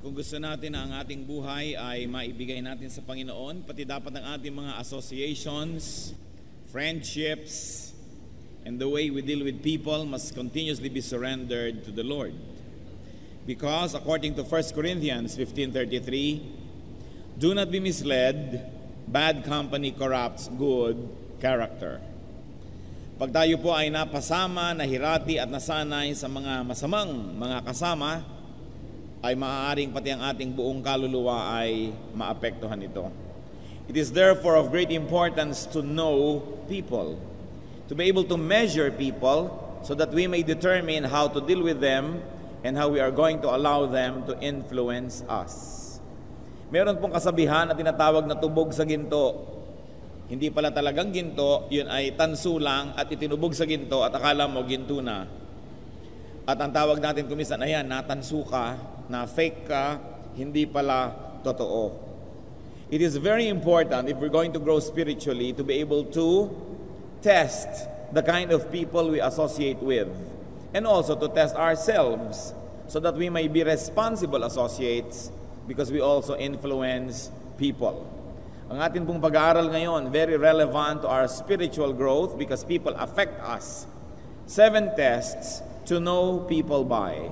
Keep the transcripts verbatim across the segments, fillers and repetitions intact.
Kung gusto natin na ang ating buhay ay maibigay natin sa Panginoon, pati dapat ang ating mga associations, friendships, and the way we deal with people must continuously be surrendered to the Lord. Because according to First Corinthians fifteen thirty-three, do not be misled, bad company corrupts good character. Pag tayo po ay napasama, nahirati at nasanay sa mga masamang mga kasama, ay maaaring pati ang ating buong kaluluwa ay maapektuhan ito. It is therefore of great importance to know people, to be able to measure people so that we may determine how to deal with them and how we are going to allow them to influence us. Meron pong kasabihan na tinatawag na tubog sa ginto. Hindi pala talagang ginto, yun ay tanso lang at itinubog sa ginto at akala mo ginto na. At ang tawag natin kumisan, ayan, natanso ka, na fake ka, hindi pala totoo. It is very important if we're going to grow spiritually to be able to test the kind of people we associate with and also to test ourselves so that we may be responsible associates because we also influence people. Ang atin pong pag-aaral ngayon, very relevant to our spiritual growth because people affect us. Seven tests to know people by.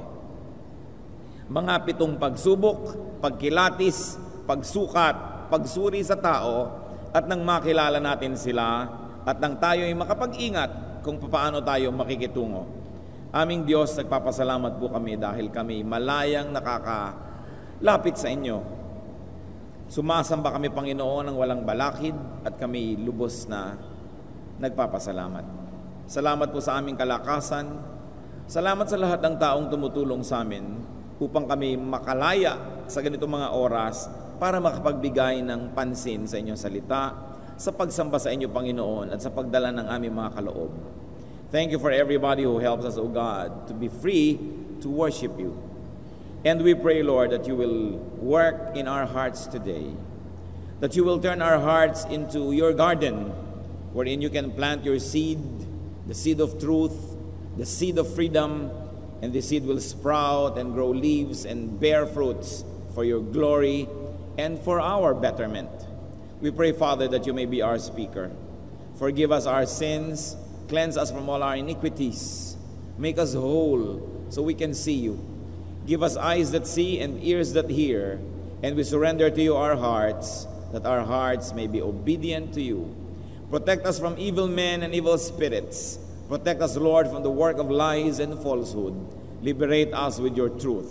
Mga pitong pagsubok, pagkilatis, pagsukat, pagsuri sa tao, at nang makilala natin sila, at nang tayo ay makapag-ingat kung paano tayo makikitungo. Aming Diyos, nagpapasalamat po kami dahil kami malayang nakakalapit sa inyo. Sumasamba kami, Panginoon, ng walang balakid, at kami lubos na nagpapasalamat. Salamat po sa aming kalakasan. Salamat sa lahat ng taong tumutulong sa amin upang kami makalaya sa ganitong mga oras para makapagbigay ng pansin sa inyong salita, sa pagsamba sa inyo, Panginoon, at sa pagdala ng aming mga kaloob. Thank you for everybody who helps us, O God, to be free to worship you. And we pray, Lord, that you will work in our hearts today, that you will turn our hearts into your garden, wherein you can plant your seed, the seed of truth, the seed of freedom, and the seed will sprout and grow leaves and bear fruits for your glory and for our betterment. We pray, Father, that you may be our speaker. Forgive us our sins, cleanse us from all our iniquities, make us whole so we can see you. Give us eyes that see and ears that hear, and we surrender to you our hearts, that our hearts may be obedient to you. Protect us from evil men and evil spirits. Protect us, Lord, from the work of lies and falsehood. Liberate us with your truth.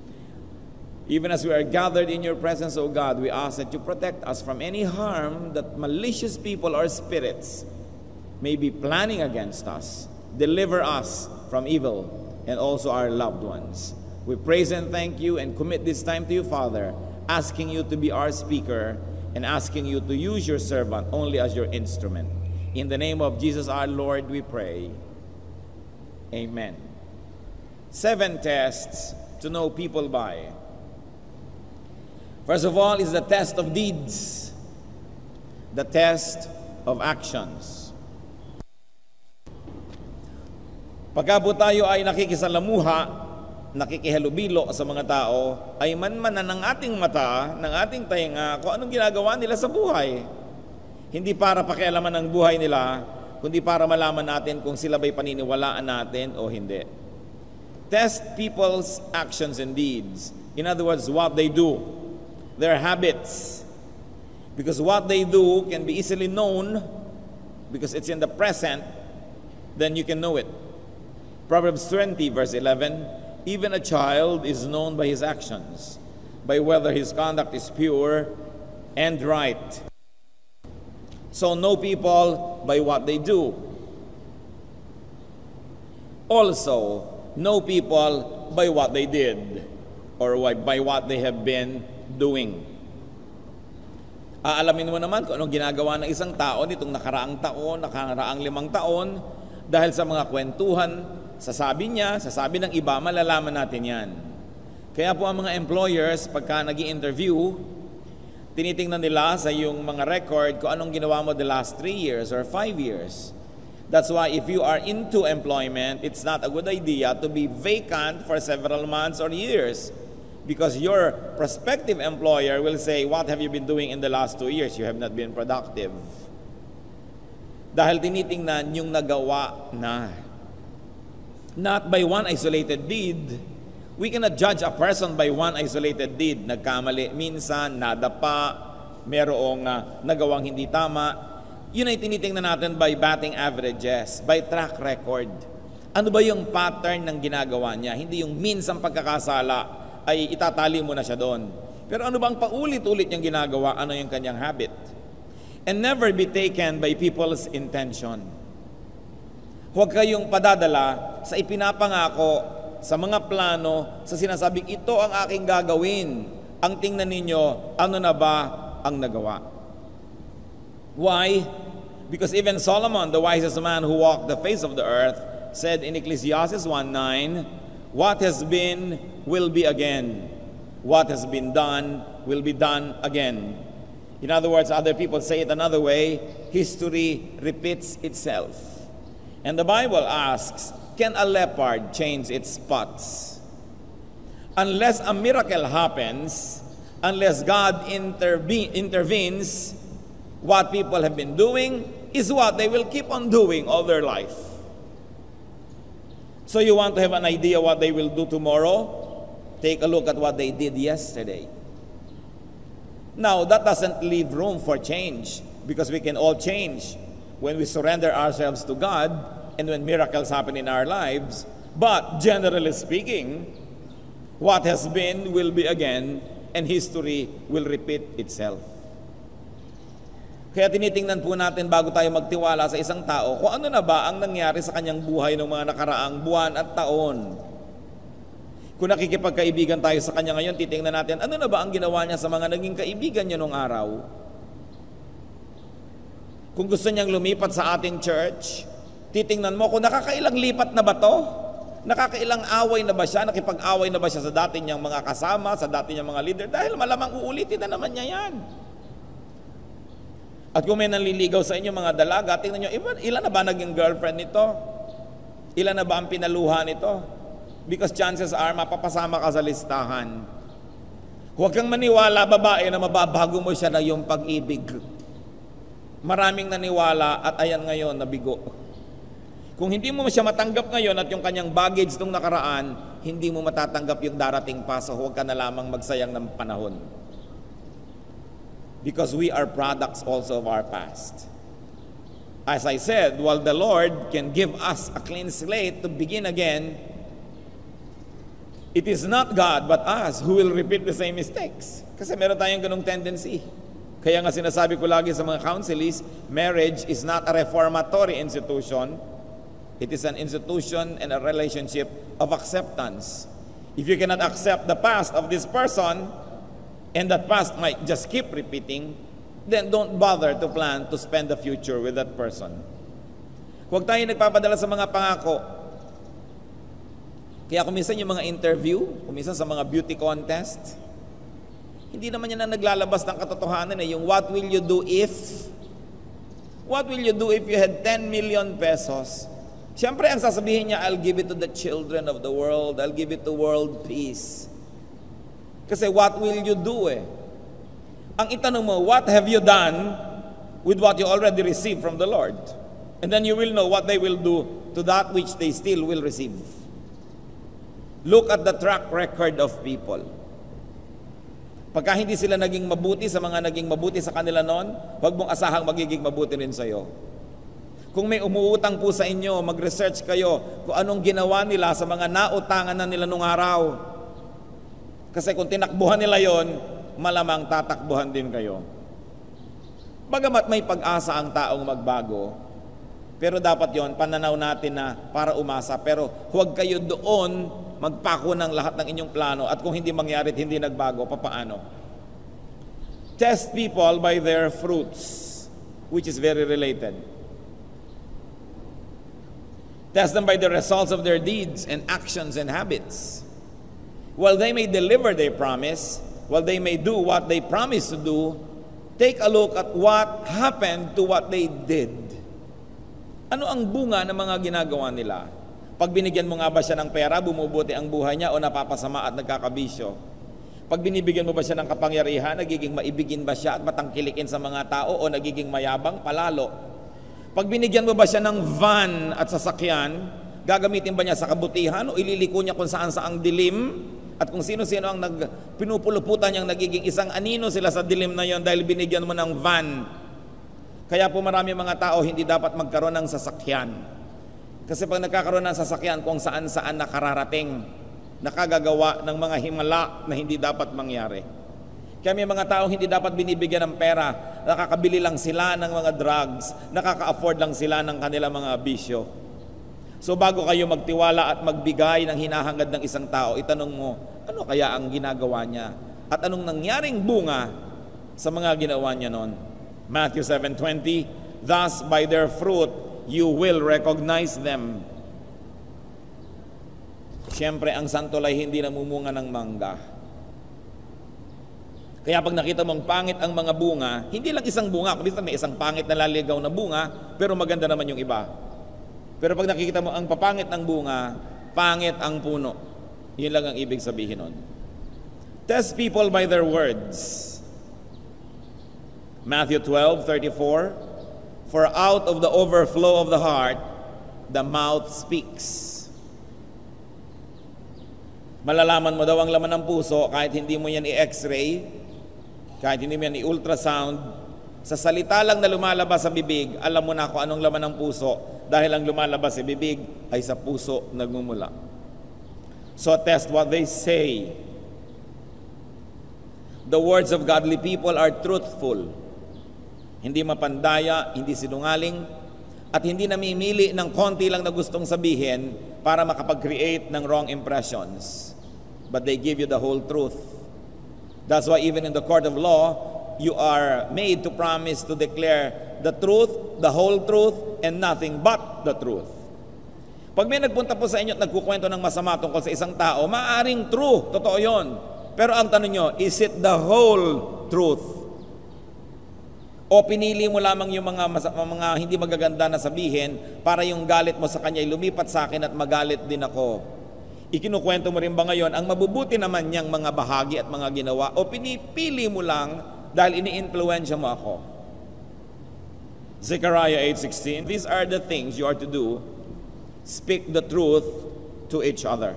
Even as we are gathered in your presence, O God, we ask that you protect us from any harm that malicious people or spirits may be planning against us. Deliver us from evil and also our loved ones. We praise and thank you and commit this time to you, Father, asking you to be our speaker and asking you to use your servant only as your instrument. In the name of Jesus our Lord, we pray. Amen. Seven tests to know people by. First of all is the test of deeds, the test of actions. Pagka po tayo ay nakikisalamuha, nakikihalubilo sa mga tao, ay manmanan ng ating mata, ng ating tainga, kung anong ginagawa nila sa buhay. Hindi para pakialaman ng buhay nila, kundi para malaman natin kung sila ba'y paniniwalaan natin o hindi. Test people's actions and deeds. In other words, what they do, their habits. Because what they do can be easily known, because it's in the present, then you can know it. Proverbs twenty, verse eleven, even a child is known by his actions, by whether his conduct is pure and right. So know people by what they do. Also, know people by what they did or by what they have been doing. Aalamin mo naman kung anong ginagawa ng isang tao nitong nakaraang taon, nakaraang limang taon, dahil sa mga kwentuhan, sasabi niya, sasabi ng iba, malalaman natin yan. Kaya po ang mga employers, pagka nag-i-interview, tinitingnan nila sa yung mga record kung anong ginawa mo the last three years or five years. That's why if you are into employment, it's not a good idea to be vacant for several months or years. Because your prospective employer will say, what have you been doing in the last two years? You have not been productive. Dahil tinitingnan yung nagawa na. Not by one isolated deed. We cannot judge a person by one isolated deed. Nagkamali minsan, nadapa, merong uh, nagawang hindi tama. Yun ay tinitingnan natin by batting averages, by track record. Ano ba yung pattern ng ginagawa niya? Hindi yung minsang pagkakasala ay itatali mo na siya doon. Pero ano bang paulit-ulit niyang ginagawa? Ano yung kanyang habit? And never be taken by people's intention. Huwag kayong padadala sa ipinapangako, sa mga plano, sa sinasabing ito ang aking gagawin. Ang tingnan ninyo, ano na ba ang nagawa? Why? Because even Solomon, the wisest man who walked the face of the earth, said in Ecclesiastes one nine, what has been will be again. What has been done will be done again. In other words, other people say it another way, history repeats itself. And the Bible asks, can a leopard change its spots? Unless a miracle happens, unless God interve- intervenes, what people have been doing is what they will keep on doing all their life. So you want to have an idea what they will do tomorrow? Take a look at what they did yesterday. Now, that doesn't leave room for change, because we can all change when we surrender ourselves to God and when miracles happen in our lives. But generally speaking, what has been will be again, and history will repeat itself. Kaya tinitingnan po natin bago tayo magtiwala sa isang tao kung ano na ba ang nangyari sa kanyang buhay ng mga nakaraang buwan at taon. Kung nakikipagkaibigan tayo sa kanya ngayon, titingnan natin ano na ba ang ginawa niya sa mga naging kaibigan niya noong araw. Kung gusto niyang lumipat sa ating church, titingnan mo kung nakakailang lipat na ba to? Nakakailang away na ba siya? Nakipag-away na ba siya sa dati niyang mga kasama, sa dati niyang mga leader? Dahil malamang uulitin na naman niya yan. At kung may nanliligaw sa inyo mga dalaga, tingnan nyo, ilan na ba naging girlfriend nito? Ilan na ba ang pinaluha nito? Because chances are, mapapasama ka sa listahan. Huwag kang maniwala, babae, na mababago mo siya na yung pag-ibig. Maraming naniwala at ayan ngayon, nabigo. Kung hindi mo siya matanggap ngayon at yung kanyang baggage nung nakaraan, hindi mo matatanggap yung darating pa, so huwag ka na lamang magsayang ng panahon. Because we are products also of our past. As I said, while the Lord can give us a clean slate to begin again, it is not God but us who will repeat the same mistakes. Kasi meron tayong ganung tendency. Kaya nga sinasabi ko lagi sa mga counselees, marriage is not a reformatory institution. It is an institution and a relationship of acceptance. If you cannot accept the past of this person, and that past might just keep repeating, then don't bother to plan to spend the future with that person. Huwag tayo nagpapadala sa mga pangako. Kaya kung minsan yung mga interview, kung minsan sa mga beauty contest, hindi naman yan na naglalabas ng katotohanan eh, yung what will you do if? What will you do if you had ten million pesos? Siyempre ang sasabihin niya, I'll give it to the children of the world, I'll give it to world peace. Kasi what will you do eh? Ang itanong mo, what have you done with what you already received from the Lord? And then you will know what they will do to that which they still will receive. Look at the track record of people. Pagka hindi sila naging mabuti sa mga naging mabuti sa kanila noon, huwag mong asahang magiging mabuti rin sa'yo. Kung may umuutang po sa inyo, mag-research kayo kung anong ginawa nila sa mga nautangan na nila nung araw. Kasi kung tinakbuhan nila yon, malamang tatakbuhan din kayo. Bagamat may pag-asa ang taong magbago, pero dapat yon pananaw natin na para umasa. Pero huwag kayo doon magpako ng lahat ng inyong plano at kung hindi mangyari at hindi nagbago, papaano? Test people by their fruits, which is very related. Test them by the results of their deeds and actions and habits. While they may deliver their promise, while they may do what they promise to do, take a look at what happened to what they did. Ano ang bunga ng mga ginagawa nila? Pag binigyan mo nga ba siya ng pera, bumubuti ang buhay niya o napapasama at nagkakabisyo? Pag binibigyan mo ba siya ng kapangyarihan, nagiging maibigin ba siya at matangkilikin sa mga tao o nagiging mayabang palalo? Pag binigyan mo ba siya ng van at sasakyan, gagamitin ba niya sa kabutihan o ililiko niya kung saan saang dilim? At kung sino-sino ang nag, pinupuluputan niyang nagiging isang anino sila sa dilim na yon dahil binigyan mo ng van. Kaya po marami mga tao hindi dapat magkaroon ng sasakyan. Kasi pag nagkakaroon ng sasakyan kung saan-saan nakararating, nakagagawa ng mga himala na hindi dapat mangyari. Kaya may mga tao hindi dapat binibigyan ng pera, nakakabili lang sila ng mga drugs, nakaka-afford lang sila ng kanilang mga bisyo. So bago kayo magtiwala at magbigay ng hinahangad ng isang tao, itanong mo, ano kaya ang ginagawa niya? At anong nangyaring bunga sa mga ginawa niya noon? Matthew seven twenty, thus by their fruit you will recognize them. Siyempre, ang santol ay hindi namumunga ng mangga. Kaya pag nakita mong pangit ang mga bunga, hindi lang isang bunga, kundi may isang pangit na laligaw na bunga, pero maganda naman yung iba. Pero pag nakikita mo ang papangit ng bunga, pangit ang puno. Yun lang ang ibig sabihin nun. Test people by their words. Matthew twelve thirty-four, for out of the overflow of the heart, the mouth speaks. Malalaman mo daw ang laman ng puso kahit hindi mo yan i-x-ray, kahit hindi mo yan i-ultrasound. Sa salita lang na lumalabas sa bibig, alam mo na kung anong laman ng puso dahil ang lumalabas sa bibig ay sa puso nagmumula. So test what they say. The words of godly people are truthful. Hindi mapandaya, hindi sinungaling, at hindi namimili ng konti lang na gustong sabihin para makapag-create ng wrong impressions. But they give you the whole truth. That's why even in the court of law, you are made to promise to declare the truth, the whole truth, and nothing but the truth. Pag may nagpunta po sa inyo at nagkukwento ng masama tungkol sa isang tao, maaaring true, totoo yon. Pero ang tanong nyo, is it the whole truth? O pinili mo lamang yung mga, mga hindi magaganda na sabihin para yung galit mo sa kanya ay lumipat sa akin at magalit din ako? Ikinukwento mo rin ba ngayon ang mabubuti naman niyang mga bahagi at mga ginawa o pinipili mo lang dahil ini-influensya mo ako? Zechariah eight sixteen, these are the things you are to do. Speak the truth to each other.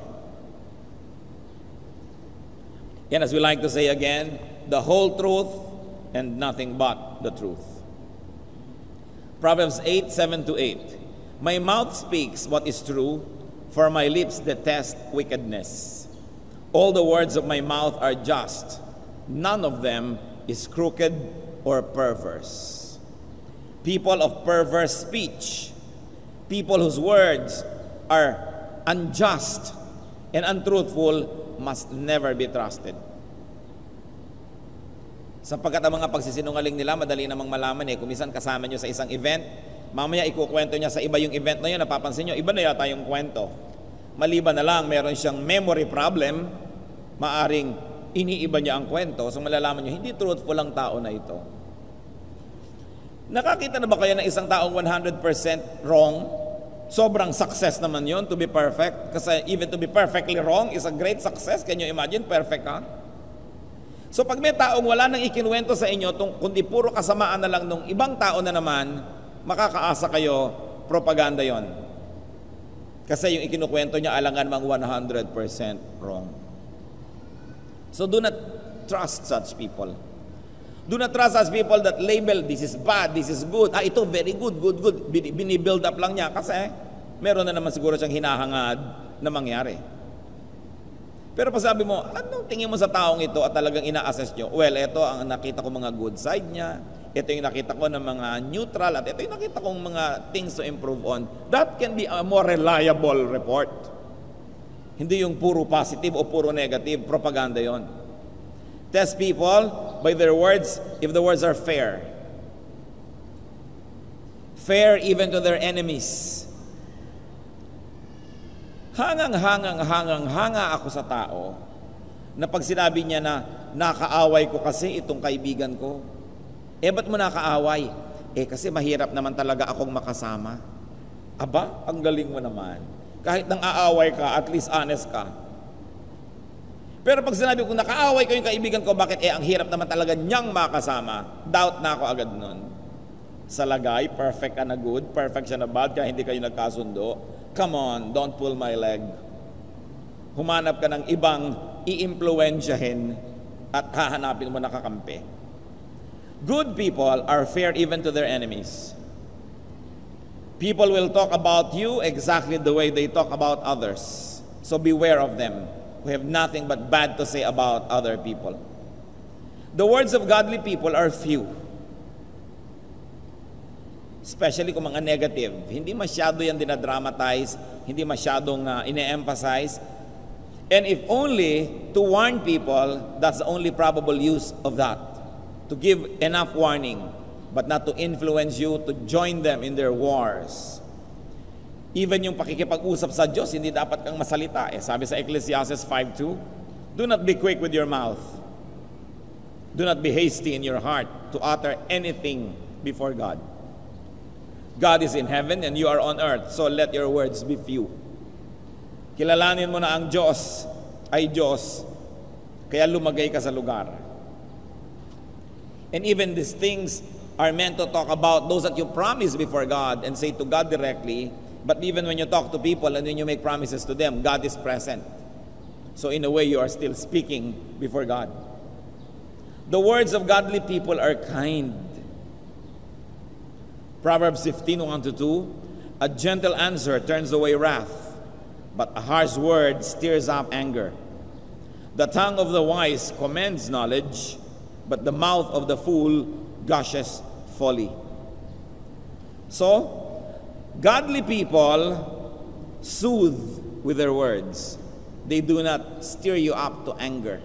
And as we like to say again, the whole truth and nothing but the truth. Proverbs eight seven to eight, my mouth speaks what is true, for my lips detest wickedness. All the words of my mouth are just. None of them is crooked or perverse. People of perverse speech, people whose words are unjust and untruthful, must never be trusted. Sapagkat ang mga pagsisinungaling nila, madali namang malaman eh. Kung minsan kasama nyo sa isang event, mamaya ikukwento niya sa iba yung event na yun, napapansin nyo, iba na yata yung kwento. Maliban na lang, meron siyang memory problem, maaring iniiba niya ang kwento, so malalaman nyo, hindi truthful ang tao na ito. Nakakita na ba kayo ng isang taong one hundred percent wrong? Sobrang success naman yon to be perfect. Kasi even to be perfectly wrong is a great success. Can you imagine? Perfect ka? So pag may taong wala nang ikinuwento sa inyo, kundi puro kasamaan na lang nung ibang tao na naman, makakaasa kayo, propaganda yon. Kasi yung ikinukwento niya alangan mang one hundred percent wrong. So do not trust such people. Do not trust such people that label, this is bad, this is good. Ah, ito very good, good, good. Binibuild up lang niya kasi meron na naman siguro siyang hinahangad na mangyari. Pero pag sabi mo, anong tingin mo sa taong ito at talagang ina-assess nyo? Well, ito ang nakita ko mga good side niya, ito yung nakita ko ng mga neutral, at ito yung nakita kong mga things to improve on. That can be a more reliable report. Hindi yung puro positive o puro negative, propaganda yon. Test people by their words if the words are fair. Fair even to their enemies. Hangang-hangang-hangang-hanga ako sa tao na pag sinabi niya na nakaaway ko kasi itong kaibigan ko. Eh, ba't mo nakaaway? Eh, kasi mahirap naman talaga akong makasama. Aba, ang galing mo naman. Kahit nang aaway ka, at least honest ka. Pero pag sinabi ko, nakaaway ko yung kaibigan ko, bakit? Eh, ang hirap naman talaga niyang makasama. Doubt na ako agad nun. Sa lagay, perfect ka na good, perfect siya na bad, kaya hindi kayo nagkasundo. Come on, don't pull my leg. Humanap ka ng ibang i-impluensyahin at hahanapin mo nakakampi. Good people are fair even to their enemies. People will talk about you exactly the way they talk about others. So beware of them, who have nothing but bad to say about other people. The words of godly people are few. Especially kung mga negative. Hindi masyado yan dinadramatize, hindi masyadong uh, ine-emphasize. And if only to warn people, that's the only probable use of that. To give enough warning, but not to influence you to join them in their wars. Even yung pakikipag-usap sa Diyos, hindi dapat kang masalita. Eh, sabi sa Ecclesiastes five two, do not be quick with your mouth. Do not be hasty in your heart to utter anything before God. God is in heaven and you are on earth, so let your words be few. Kilalanin mo na ang Diyos ay Diyos, kaya lumagay ka sa lugar. And even these things are meant to talk about those that you promise before God and say to God directly. But even when you talk to people and when you make promises to them, God is present. So in a way, you are still speaking before God. The words of godly people are kind. Proverbs fifteen, one to two, a gentle answer turns away wrath, but a harsh word stirs up anger. The tongue of the wise commends knowledge, but the mouth of the fool gushes folly. So, godly people soothe with their words. They do not stir you up to anger.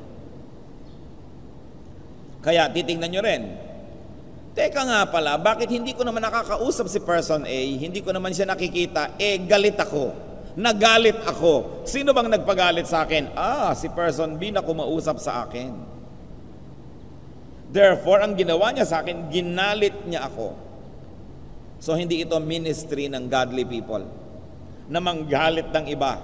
Kaya titingnan nyo rin, teka nga pala, bakit hindi ko naman nakakausap si person A, hindi ko naman siya nakikita, eh galit ako, nagalit ako. Sino bang nagpagalit sa akin? Ah, si person B na kumausap sa akin. Therefore, ang ginawa niya sa akin, ginalit niya ako. So, hindi ito ministry ng godly people na manggalit ng iba.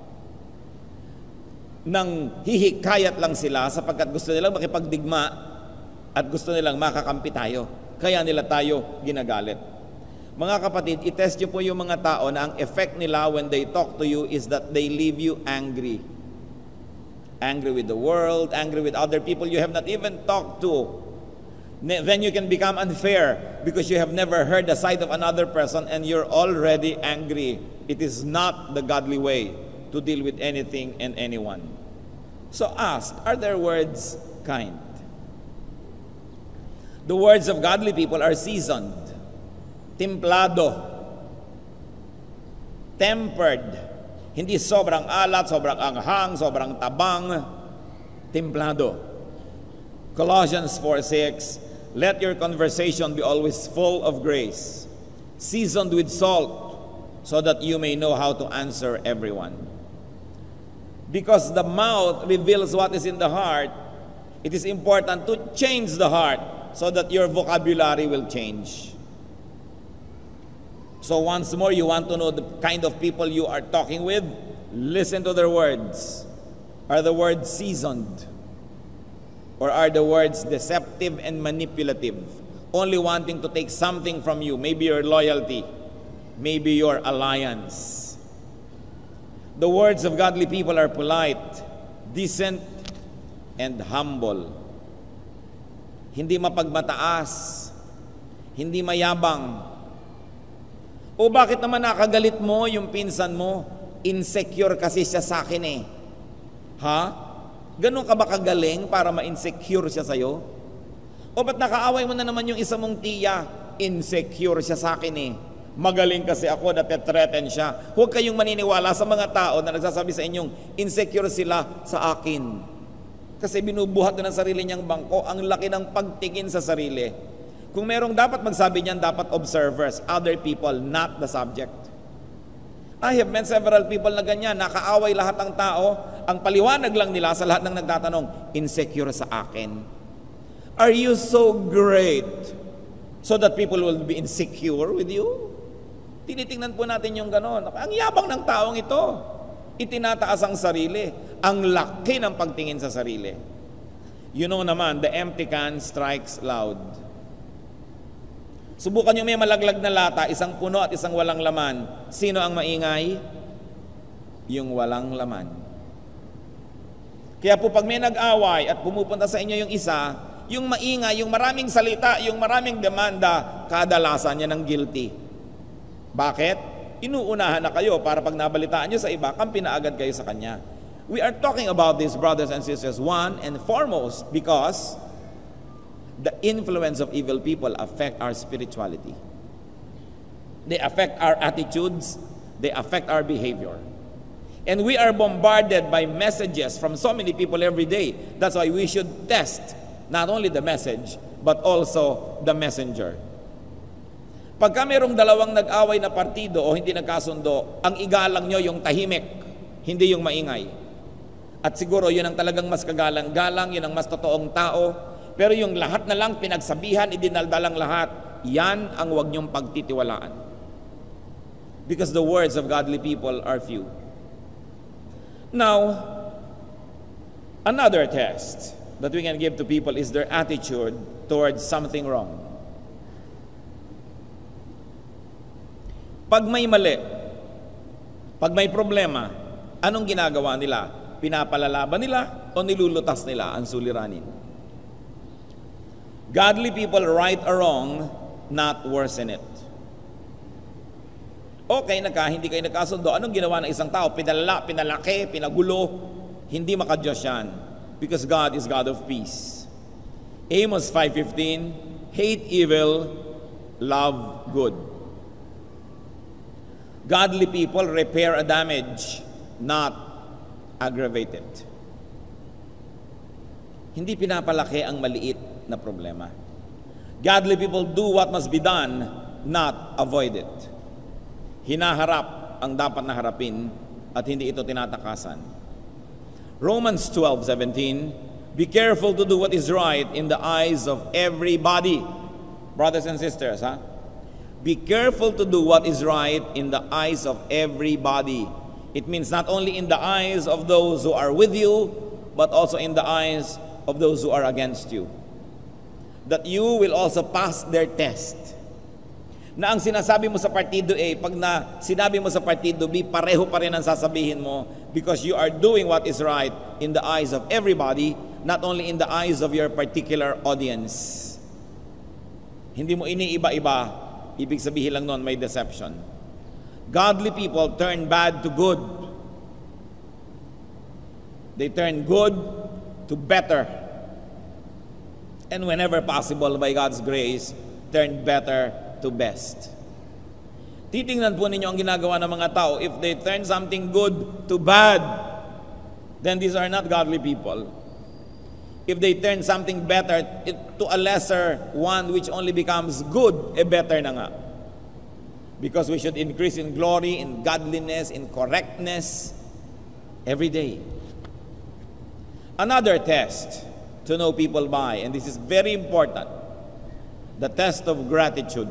Nang hihikayat lang sila sapagkat gusto nilang makipagdigma at gusto nilang makakampi tayo. Kaya nila tayo ginagalit. Mga kapatid, itest nyo po yung mga tao na ang effect nila when they talk to you is that they leave you angry. Angry with the world, angry with other people you have not even talked to. Then you can become unfair because you have never heard the side of another person and you're already angry. It is not the godly way to deal with anything and anyone. So ask, are their words kind? The words of godly people are seasoned, templado, tempered. Hindi sobrang alat, sobrang anghang, sobrang tabang, templado. Colossians four six, let your conversation be always full of grace, seasoned with salt, so that you may know how to answer everyone. Because the mouth reveals what is in the heart, it is important to change the heart so that your vocabulary will change. So once more, you want to know the kind of people you are talking with? Listen to their words. Are the words seasoned? Or are the words deceptive and manipulative? Only wanting to take something from you, maybe your loyalty, maybe your alliance. The words of godly people are polite, decent, and humble. Hindi mapagmataas, hindi mayabang. O bakit naman nakagalit mo yung pinsan mo? Insecure kasi siya sa akin eh. Ha? Ganun ka ba kagaling para ma-insecure siya sa'yo? O ba't nakaaway mo na naman yung isa mong tiya? Insecure siya sa akin eh. Magaling kasi ako, natetreten siya. Huwag kayong maniniwala sa mga tao na nagsasabi sa inyong insecure sila sa akin. Kasi binubuhat na ng sarili niyang bangko, ang laki ng pagtingin sa sarili. Kung merong dapat magsabi niyan, dapat observers, other people, not the subject. I have met several people na ganyan, nakaaway lahat ng tao, ang paliwanag lang nila sa lahat ng nagtatanong, insecure sa akin. Are you so great so that people will be insecure with you? Tinitingnan po natin yung ganon. Ang yabang ng taong ito, itinataas ang sarili. Ang laki ng pagtingin sa sarili. You know naman, the empty can strikes loud. Subukan nyo may malaglag na lata, isang puno at isang walang laman. Sino ang maingay? Yung walang laman. Kaya po pag may nag-away at pumupunta sa inyo yung isa, yung maingay, yung maraming salita, yung maraming demanda, kadalasan niya ng guilty. Bakit? Inuunahan na kayo para pag nabalitaan nyo sa iba, kampi na agad kayo sa kanya. We are talking about this, brothers and sisters, one and foremost because the influence of evil people affect our spirituality. They affect our attitudes, they affect our behavior. And we are bombarded by messages from so many people every day. That's why we should test not only the message, but also the messenger. Pagka mayroong dalawang nag-away na partido o hindi nagkasundo, ang igalang nyo yung tahimik, hindi yung maingay. At siguro yun ang talagang mas kagalang-galang, yun ang mas totoong tao. Pero yung lahat na lang pinagsabihan, idinaldalang lahat, yan ang huwag niyong pagtitiwalaan. Because the words of godly people are few. Now, another test that we can give to people is their attitude towards something wrong. Pag may mali, pag may problema, anong ginagawa nila? Pinapalalaban nila o nilulutas nila ang suliranin? Godly people right a wrong, not worsen it. Okay, naka, hindi kayo nagkasundo. Anong ginawa ng isang tao? Pinalala, pinalaki, pinagulo. Hindi makadiyos yan. Because God is God of peace. Amos five fifteen, hate evil, love good. Godly people repair a damage, not aggravate it. Hindi pinapalaki ang maliit na problema. Godly people do what must be done, not avoid it. Hinaharap ang dapat na harapin at hindi ito tinatakasan. Romans twelve seventeen, be careful to do what is right in the eyes of everybody. Brothers and sisters, ha? Be careful to do what is right in the eyes of everybody. It means not only in the eyes of those who are with you, but also in the eyes of those who are against you. That you will also pass their test. Na ang sinasabi mo sa partido A, pag na sinabi mo sa partido B, pareho pa rin ang sasabihin mo because you are doing what is right in the eyes of everybody, not only in the eyes of your particular audience. Hindi mo iniiba-iba, ibig sabihin lang nun may deception. Godly people turn bad to good. They turn good to better. And whenever possible, by God's grace, turn better to best. Titingnan po ninyo ang ginagawa ng mga tao. If they turn something good to bad, then these are not godly people. If they turn something better to a lesser one which only becomes good, eh better na nga. Because we should increase in glory, in godliness, in correctness every day. Another test to know people by, and this is very important, the test of gratitude.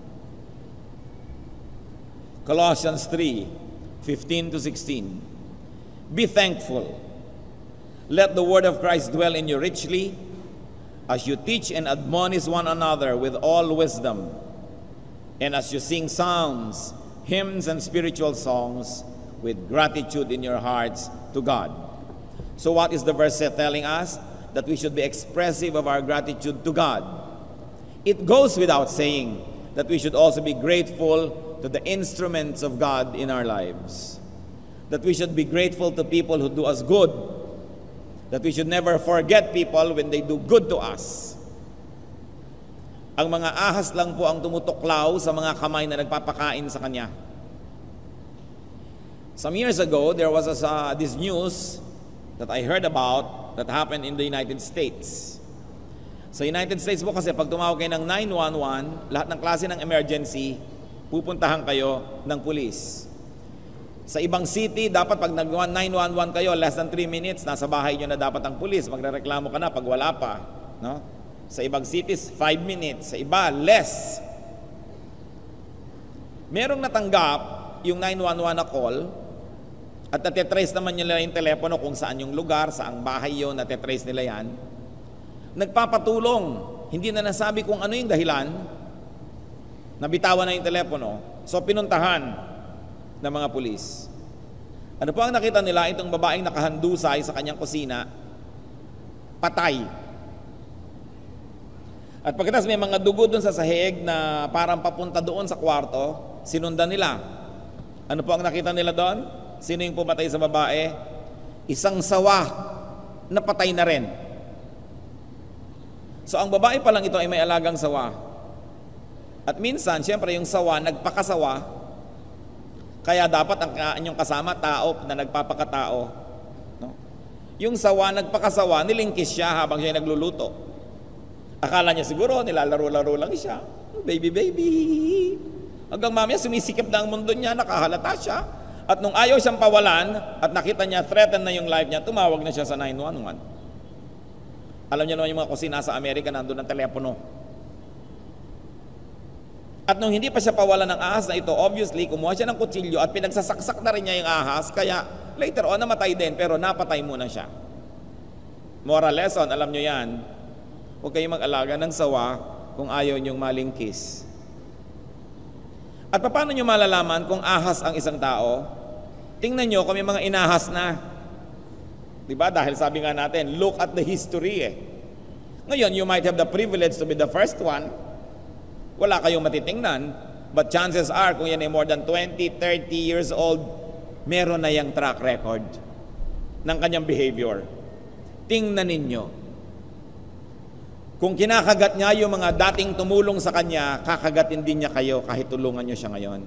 Colossians three fifteen to sixteen. Be thankful. Let the word of Christ dwell in you richly, as you teach and admonish one another with all wisdom, and as you sing psalms, hymns, and spiritual songs with gratitude in your hearts to God. So what is the verse telling us? That we should be expressive of our gratitude to God. It goes without saying that we should also be grateful to the instruments of God in our lives. That we should be grateful to people who do us good. That we should never forget people when they do good to us. Ang mga ahas lang po ang tumutuklaw sa mga kamay na nagpapakain sa kanya. Some years ago, there was a, uh, this news that I heard about that happened in the United States. Sa United States po kasi pag tumawag kayo ng nine one one, lahat ng klase ng emergency, pupuntahan kayo ng pulis. Sa ibang city, dapat pag nag nine one one kayo, less than three minutes, nasa bahay nyo na dapat ang pulis. Magrereklamo ka na pag wala pa. No? Sa ibang cities, five minutes. Sa iba, less. Merong natanggap yung nine one one na call at natitrace naman nila yung telepono kung saan yung lugar, saang bahay yun, natitrace nila yan, nagpapatulong, hindi na nasabi kung ano yung dahilan, nabitawan na yung telepono, so pinuntahan ng mga pulis. Ano po ang nakita nila? Itong babaeng nakahandusay sa kanyang kusina, patay. At pagkatapos may mga dugo doon sa sahig na parang papunta doon sa kwarto, sinundan nila. Ano po ang nakita nila doon? Sino yung pumatay sa babae? Isang sawa na patay na rin. So ang babae pa lang ito ay may alagang sawa. At minsan, siyempre yung sawa, nagpakasawa, kaya dapat ang inyong kasama, tao na nagpapakatao. No? Yung sawa, nagpakasawa, nilingkis siya habang siya nagluluto. Akala niya siguro, nilalaro-laro lang siya. Baby, baby. Hanggang mamaya, sumisikip na ang mundo niya, nakahalata siya. At nung ayaw siyang pawalan, at nakita niya, threaten na yung life niya, tumawag na siya sa nine one one. Alam niyo naman yung mga kusina sa Amerika, nandun ang telepono. At nung hindi pa siya pawalan ng ahas na ito, obviously, kumuha siya ng kutsilyo at pinagsasaksak na rin niya yung ahas, kaya later on, namatay din, pero napatay muna siya. Moral lesson, alam nyo yan, huwag kayong mag-alaga ng sawa kung ayaw nyong malingkis. At paano nyo malalaman kung ahas ang isang tao? Tingnan nyo kung may mga inahas na. Diba? Dahil sabi nga natin, look at the history eh. Ngayon, you might have the privilege to be the first one. Wala kayong matitingnan, but chances are, kung yan ay more than twenty, thirty years old, meron na yung track record ng kanyang behavior. Tingnan ninyo. Kung kinakagat niya yung mga dating tumulong sa kanya, kakagatin din niya kayo kahit tulungan niyo siya ngayon.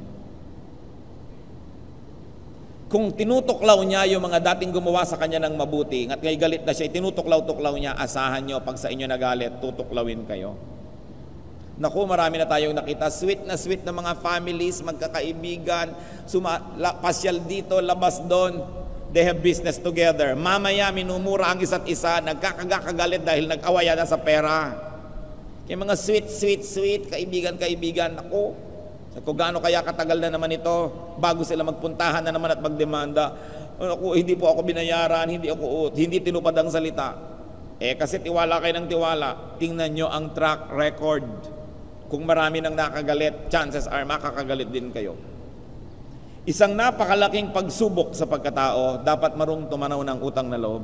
Kung tinutuklaw niya yung mga dating gumawa sa kanya ng mabuti, at kay galit na siya, tinutuklaw-tuklaw niya, asahan niyo, pag sa inyo nagalit, tutuklawin kayo. Naku, marami na tayong nakita, sweet na sweet na mga families, magkakaibigan, suma, la, pasyal dito, labas doon, they have business together. Mamaya, minumura ang isa't isa, nagkakagagalit dahil nag-awayan na sa pera. Kaya mga sweet, sweet, sweet, kaibigan, kaibigan, naku, kung gaano kaya katagal na naman ito, bago sila magpuntahan na naman at magdemanda, naku, hindi po ako binayaran, hindi ako, hindi tinupad ang salita. Eh, kasi tiwala kayo ng tiwala, tingnan nyo ang track record. Kung marami nang nakagalit, chances are makakagalit din kayo. Isang napakalaking pagsubok sa pagkatao, dapat marunong tumanaw ng utang na loob.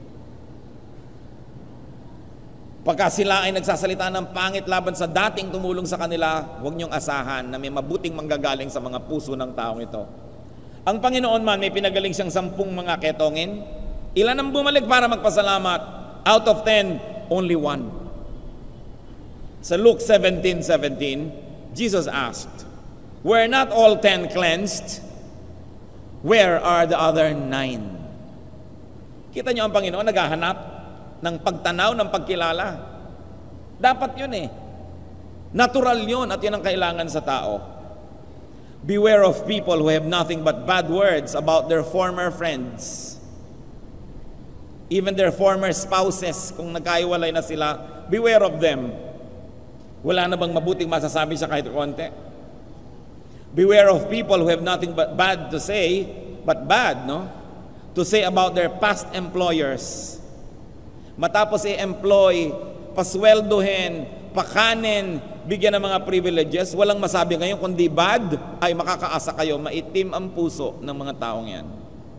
Pagka sila ay nagsasalita ng pangit laban sa dating tumulong sa kanila, huwag niyong asahan na may mabuting manggagaling sa mga puso ng taong ito. Ang Panginoon man, may pinagaling siyang sampung mga ketongin. Ilan ang bumalik para magpasalamat? Out of ten, only one. Sa Luke seventeen seventeen, Jesus asked, "Were not all ten cleansed? Where are the other nine?" Kita niyo ang Panginoon naghahanap ng pagtanaw, ng pagkilala. Dapat yun eh. Natural yun at yun ang kailangan sa tao. Beware of people who have nothing but bad words about their former friends. Even their former spouses, kung nagkaiwalay na sila, beware of them. Wala na bang mabuting masasabi siya kahit konti? Beware of people who have nothing but bad to say, but bad, no? To say about their past employers. Matapos i-employ, pasweldohin, pakanin, bigyan ng mga privileges, walang masabi ngayon kundi bad, ay makakaasa kayo, maitim ang puso ng mga taong yan.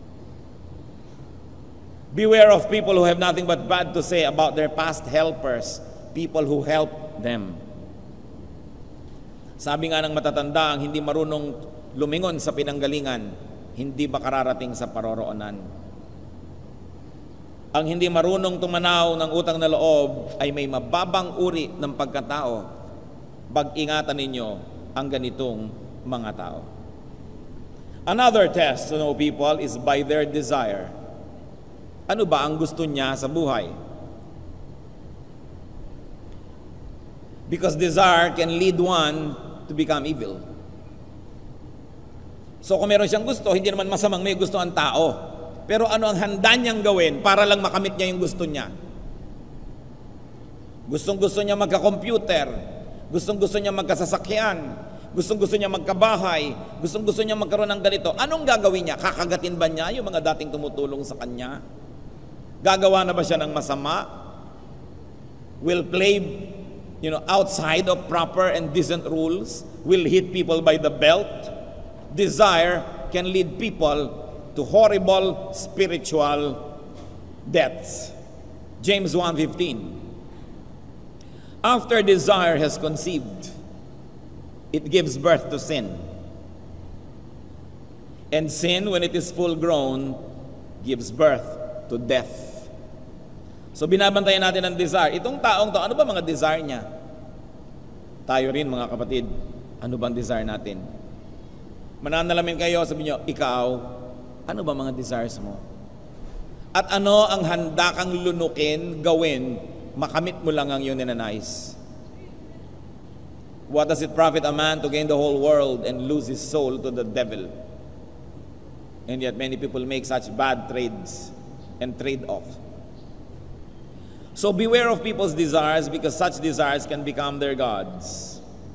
Beware of people who have nothing but bad to say about their past helpers, people who helped them. Sabi nga ng matatanda, ang hindi marunong lumingon sa pinanggalingan, hindi makararating sa paroroonan. Ang hindi marunong tumanaw ng utang na loob ay may mababang uri ng pagkatao. Pag-ingatan ninyo ang ganitong mga tao. Another test to know people is by their desire. Ano ba ang gusto niya sa buhay? Because desire can lead one to become evil. So kung meron siyang gusto, hindi naman masamang may gusto ang tao. Pero ano ang handa niyang gawin para lang makamit niya yung gusto niya? Gustong gusto niya magka-computer, gustong gusto niya magkasasakyan, Gustong-gusto niya magkabahay. Gustong-gusto niya magkaroon ng ganito. Anong gagawin niya? Kakagatin ba niya yung mga dating tumutulong sa kanya? Gagawa na ba siya ng masama? Will play, you know, outside of proper and decent rules? Will hit people by the belt? Desire can lead people to horrible spiritual deaths. James one fifteen. After desire has conceived, it gives birth to sin. And sin, when it is full grown, gives birth to death. So binabantayan natin ang desire. Itong taong to, ano ba mga desire niya? Tayo rin mga kapatid, ano bang desire natin? Mananalamin kayo, sabi niyo, ikaw, ano ba mga desires mo? At ano ang handa kang lunukin, gawin, makamit mo lang ang iyong ninanais? What does it profit a man to gain the whole world and lose his soul to the devil? And yet many people make such bad trades and trade off. So beware of people's desires, because such desires can become their gods.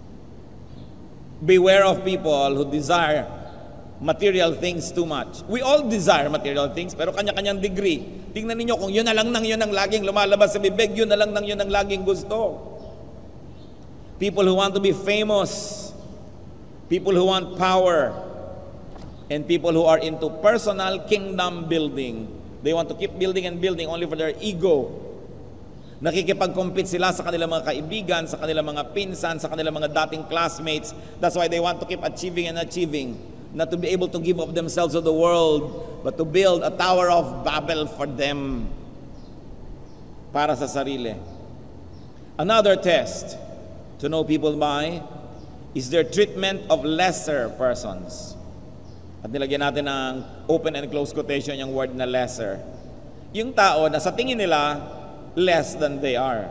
Beware of people who desire material things too much. We all desire material things, pero kanya-kanyang degree. Tingnan niyo kung yun na lang nang yun ang laging lumalabas sa bibig, yun na lang nang yun ang laging gusto. People who want to be famous, people who want power, and people who are into personal kingdom building. They want to keep building and building only for their ego. Nakikipag-compete sila sa kanilang mga kaibigan, sa kanilang mga pinsan, sa kanilang mga dating classmates. That's why they want to keep achieving and achieving. Not to be able to give up themselves to the world, but to build a tower of Babel for them. Para sa sarili. Another test to know people by is their treatment of lesser persons. At nilagyan natin ng open and close quotation yung word na lesser. Yung tao na sa tingin nila, less than they are.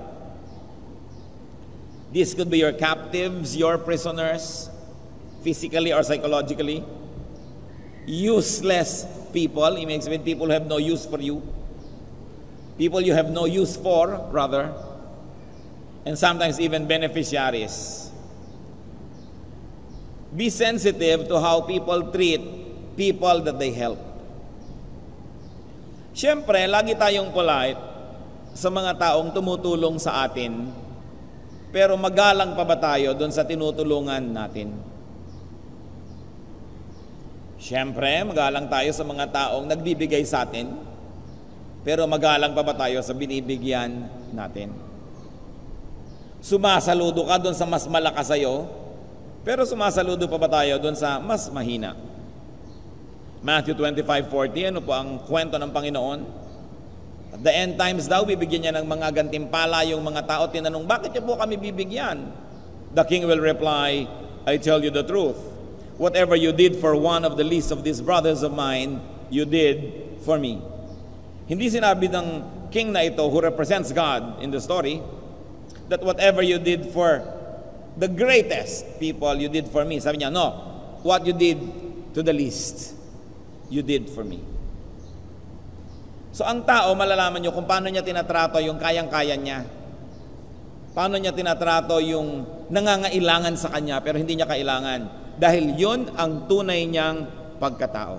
This could be your captives, your prisoners, physically or psychologically. Useless people, it makes it people who have no use for you. People you have no use for, rather. And sometimes even beneficiaries. Be sensitive to how people treat people that they help. Siyempre, lagi tayong polite sa mga taong tumutulong sa atin, pero magalang pa ba tayo doon sa tinutulungan natin? Siyempre, magalang tayo sa mga taong nagbibigay sa atin, pero magalang pa ba tayo sa binibigyan natin? Sumasaludo ka doon sa mas malakas sa'yo, pero sumasaludo pa ba tayo doon sa mas mahina? Matthew twenty-five forty, ano po ang kwento ng Panginoon? At the end times daw, bibigyan niya ng mga gantimpala yung mga tao. Tinanong, bakit niyo po kami bibigyan? The king will reply, I tell you the truth. Whatever you did for one of the least of these brothers of mine, you did for me. Hindi sinabi ng king na ito, who represents God in the story, that whatever you did for the greatest people, you did for me. Sabi niya, no, what you did to the least, you did for me. So ang tao, malalaman nyo kung paano niya tinatrato yung kayang-kaya niya. Paano niya tinatrato yung nangangailangan sa kanya pero hindi niya kailangan. Dahil yun ang tunay niyang pagkatao.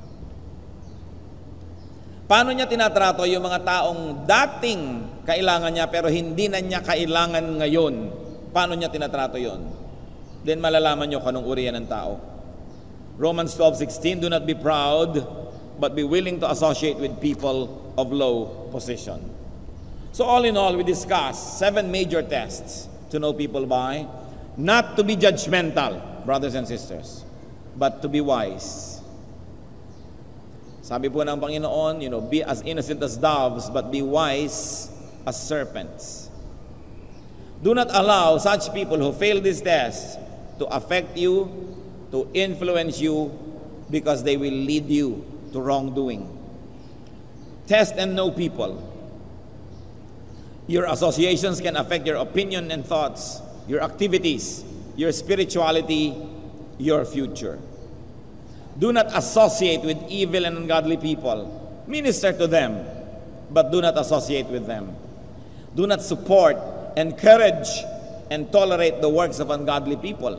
Paano niya tinatrato yung mga taong dating kailangan niya pero hindi na niya kailangan ngayon. Paano niya tinatrato yun? Then malalaman nyo kung anong uri yan ng tao. Romans twelve sixteen, do not be proud, but be willing to associate with people of low position. So all in all, we discussed seven major tests to know people by. Not to be judgmental, brothers and sisters, but to be wise. Sabi po ng Panginoon, you know, be as innocent as doves, but be wise as serpents. Do not allow such people who fail this test to affect you, to influence you, because they will lead you to wrongdoing. Test and know people. Your associations can affect your opinion and thoughts, your activities, your spirituality, your future. Do not associate with evil and ungodly people. Minister to them, but do not associate with them. Do not support, encourage, and tolerate the works of ungodly people.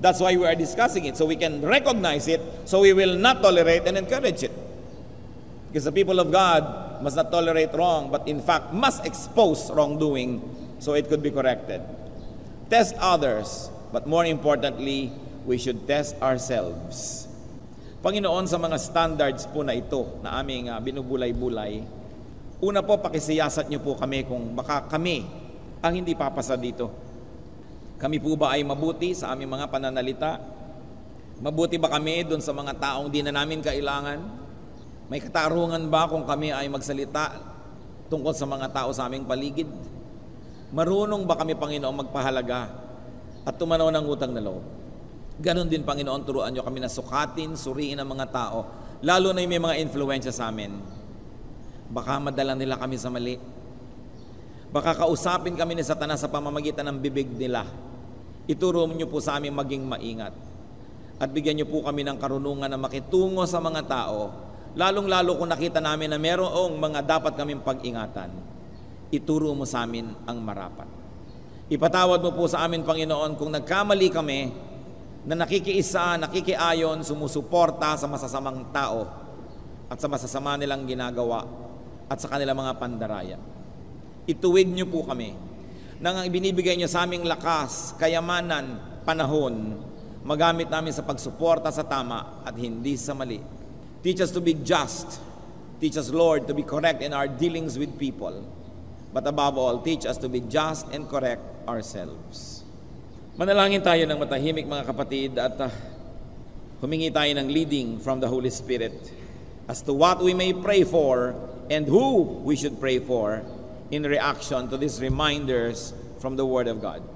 That's why we are discussing it, so we can recognize it, so we will not tolerate and encourage it. Because the people of God must not tolerate wrong, but in fact must expose wrongdoing so it could be corrected. Test others, but more importantly, we should test ourselves. Panginoon, sa mga standards po na ito na aming uh, binubulay-bulay, una po, pakisiyasat niyo po kami kung baka kami ang hindi papasa dito. Kami po ba ay mabuti sa aming mga pananalita? Mabuti ba kami doon sa mga taong di na namin kailangan? May katarungan ba kung kami ay magsalita tungkol sa mga tao sa aming paligid? Marunong ba kami, Panginoon, magpahalaga at tumanaw ng utang na loob? Ganon din, Panginoon, turuan niyo kami na sukatin, suriin ang mga tao, lalo na yung may mga influensya sa amin. Baka madala nila kami sa mali. Baka kausapin kami ni Satanas sa pamamagitan ng bibig nila. Ituro niyo po sa amin maging maingat. At bigyan niyo po kami ng karunungan na makitungo sa mga tao, lalong-lalo kung nakita namin na merong mga dapat kaming pag-ingatan. Ituro mo sa amin ang marapat. Ipatawad mo po sa amin, Panginoon, kung nagkamali kami, na nakikiisa, nakikiayon, sumusuporta sa masasamang tao at sa masasama nilang ginagawa at sa kanilang mga pandaraya. Ituwid niyo po kami nang ang ibinibigay niyo sa aming lakas, kayamanan, panahon, magamit namin sa pagsuporta sa tama at hindi sa mali. Teach us to be just. Teach us, Lord, to be correct in our dealings with people. But above all, teach us to be just and correct ourselves. Manalangin tayo ng matahimik, mga kapatid, at uh, humingi tayo ng leading from the Holy Spirit as to what we may pray for and who we should pray for in reaction to these reminders from the Word of God.